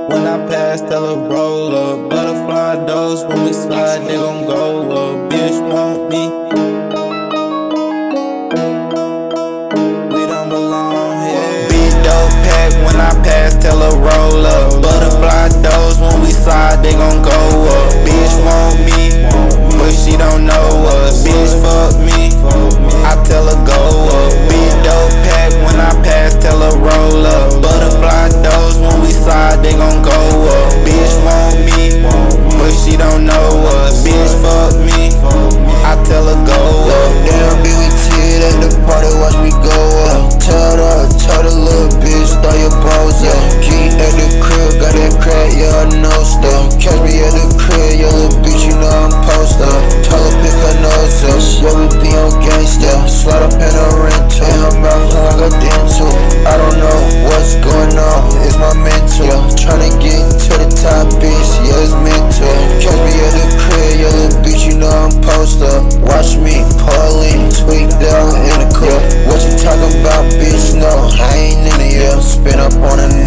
When I pass, tell her roll up. Butterfly doors, when we slide, they gon' go up. Bitch want me, we don't belong here. Big dope pack, when I pass, tell her roll up. Butterfly doors, when we slide, they gon' go up. Bitch want me, but she don't know us. Bitch fuck me, I tell her go up. Big dope pack, when I pass, tell her roll up. Butterfly doors, when we slide, they gon' go up. Bitch want me, but she don't know us. Bitch fuck me, I tell her go up. Damn, BBT at the party, watch me go up. Tell the little bitch, throw your balls up. Geek at the crib, got that crack, yeah, I know stuff. Catch me at the crib, yeah, little bitch, you know I'm post up. Tell her pick her nose up, yeah, we be on gangsta. Slide up in a rental, and her mouth like a dental. I don't know what's going on, it's my mental. Tryna get to the top, bitch, yeah, it's mental. Catch me at the crib, yeah, little bitch, you know I'm post up. Watch me, Pauline, tweaked out in the court. What you talking about, bitch? No, I ain't in the air. Spin up on a